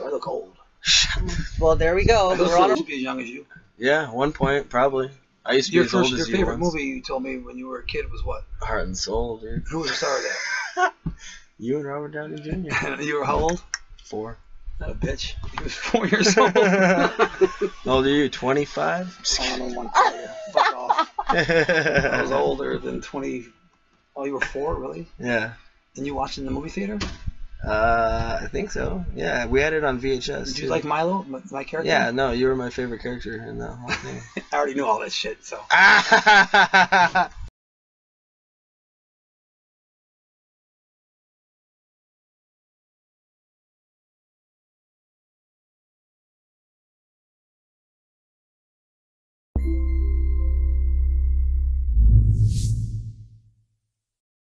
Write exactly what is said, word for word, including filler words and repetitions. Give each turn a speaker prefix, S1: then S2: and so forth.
S1: I look old.
S2: Well, there we go.
S1: I
S2: We're on
S1: used
S2: a...
S1: to be as young as you.
S3: Yeah, one point probably. I used to be
S1: Your
S3: as
S1: first,
S3: old
S1: your
S3: as you
S1: favorite
S3: once.
S1: movie you told me when you were a kid was what?
S3: Heart and Soul, dude.
S1: Who was the star of that?
S3: You and Robert Downey Junior
S1: You were how old?
S3: Four.
S1: Not a bitch. He was four years old.
S3: How old are you? twenty-five?
S1: I don't want to tell you. Fuck off. I was older than twenty. Oh, you were four, really?
S3: Yeah.
S1: And you watched it in the movie theater?
S3: Uh, I think so. Yeah, we had it on V H S.
S1: Did you
S3: too.
S1: like Milo, my, my character?
S3: Yeah, no, you were my favorite character in that whole thing.
S1: I already knew all that shit, so.